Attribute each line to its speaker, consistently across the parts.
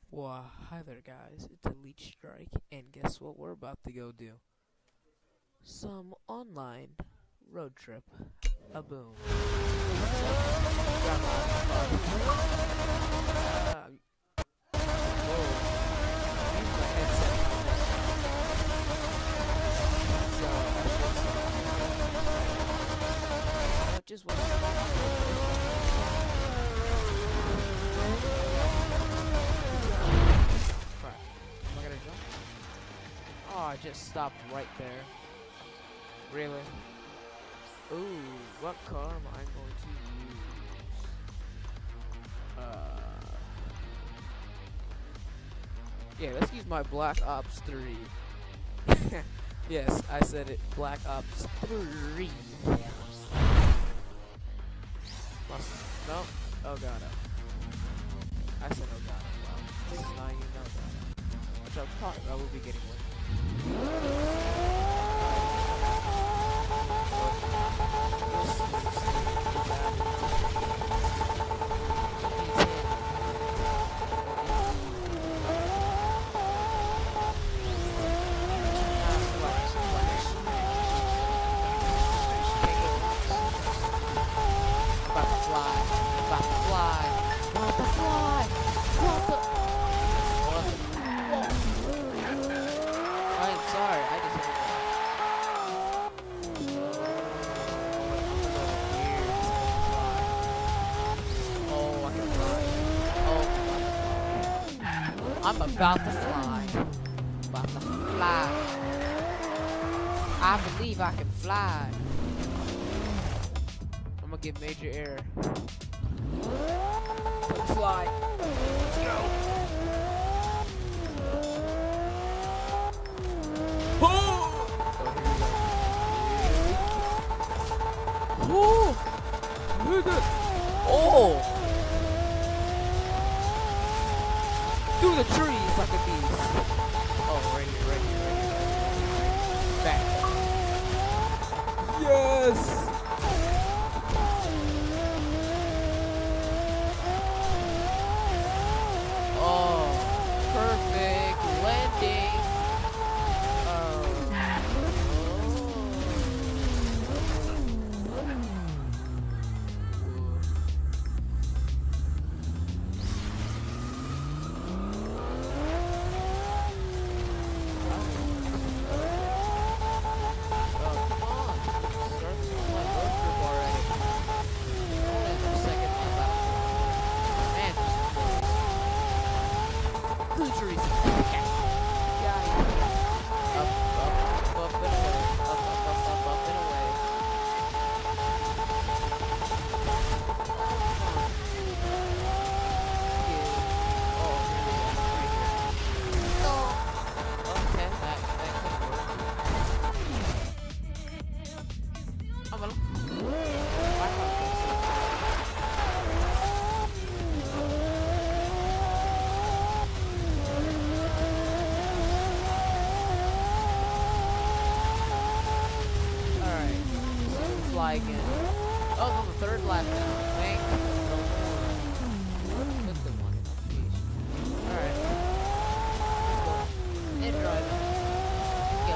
Speaker 1: Well, hi there, guys. It's Elite Strike, and guess what we're about to go do? Some online road trip. A boom. So, grab on the car. Whoa. Use my headset. So, I just went. Oh, I just stopped right there. Really? Ooh, what car am I going to use? Yeah, let's use my Black Ops 3. Yes, I said it. Black Ops 3. No? Oh god. I said oh god. Wow. This is not even oh god. Which I will be getting one. I'm about to fly. About to fly. I believe I can fly. I'm gonna give major error. Let's fly. Let's go. Oh! Through the trees like a beast. Oh, right here, right here, right here. Back. Yes! Oh, perfect landing. Again. Oh, it's on the third lap now. Thank you. That's the one. Alright. Let's go. And drive. Go.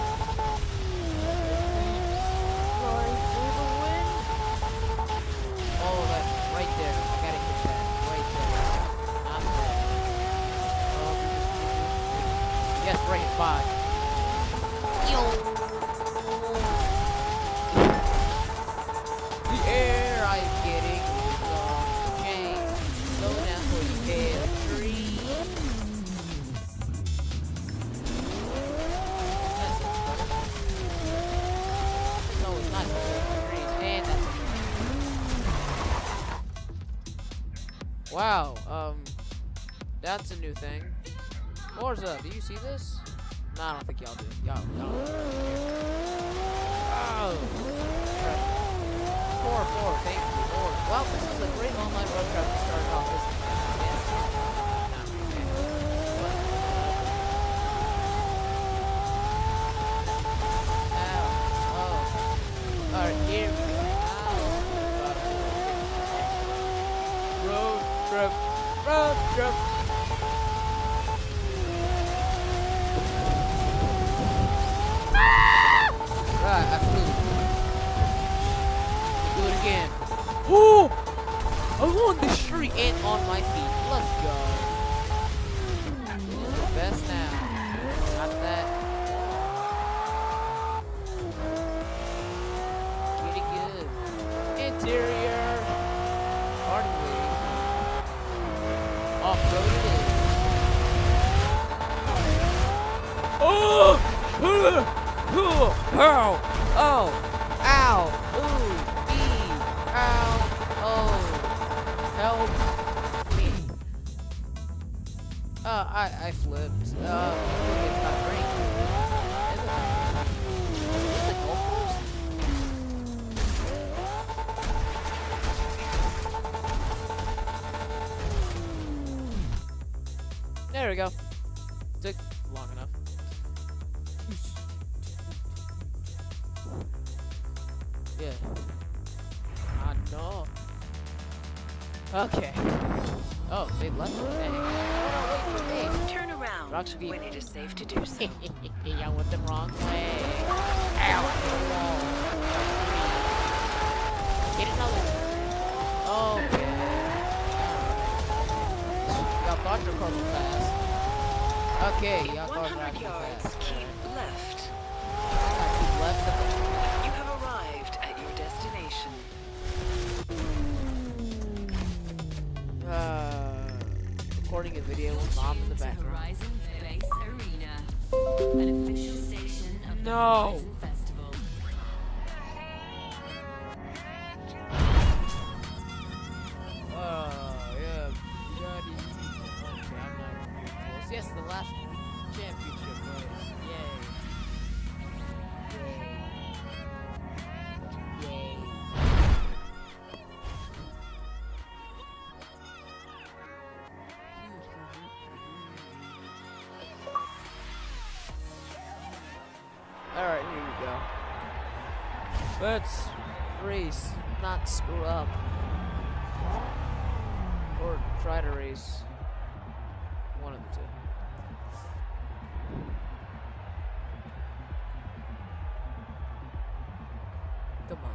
Speaker 1: Sorry for the win. Oh, that's right there. I gotta hit that. Right there. Not there. Oh. Yes, right. 5. Yo. Air I'm getting off the chain. Slow down for you hit a tree. No, it's not the trees. And that's wow, that's a new thing. Forza, do you see this? No, I don't think y'all do. Y'all oh. 4-4, thank you, Lord. Well, this is a great online road trip to start off this. Alright, here we go. Road trip. Oh! Along the street and on my feet. Let's go. Who's the best now? Not that. Pretty good. Interior. Hardly. Off-road it is. Oh! Ow! Oh! Ow! Ooh! Ee! Ow! Oh! Help me! I flipped. It's not green. Is it a golf course? There we go. Took long enough. Yeah. I know. Okay. Oh, they left me. Hey. Oh, no, wait for me.
Speaker 2: Turn around when it is safe to do so.
Speaker 1: I went the wrong way. Ow! Get another. Okay. Y'all thought your cars were fast. Okay, y'all cars are
Speaker 2: 100
Speaker 1: actually
Speaker 2: yards,
Speaker 1: fast.
Speaker 2: keep left.
Speaker 1: Keep left of them.
Speaker 2: You have arrived at your destination.
Speaker 1: Recording a video with mom in the background.
Speaker 3: Horizon Space Arena, an official station of the
Speaker 1: No.
Speaker 3: Horizon Festival.
Speaker 1: Yeah. Daddy. Okay, I'm not really close. Yes, the last championship was. Yay. Yay. Alright, here we go. Let's race, not screw up. Or try to race. One of the two. Come on.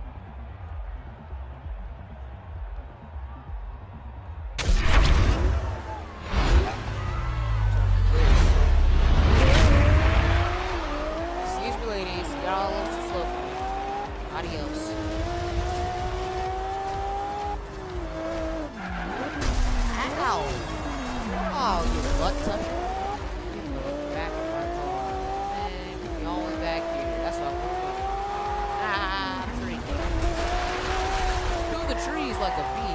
Speaker 1: Excuse me, ladies. You're all a little too slow for me. Adios. Ow! Oh, you butt toucher. Back of my car. Man, you all the way back here. That's what I'm doing. Ah, tree. Through the trees like a bee.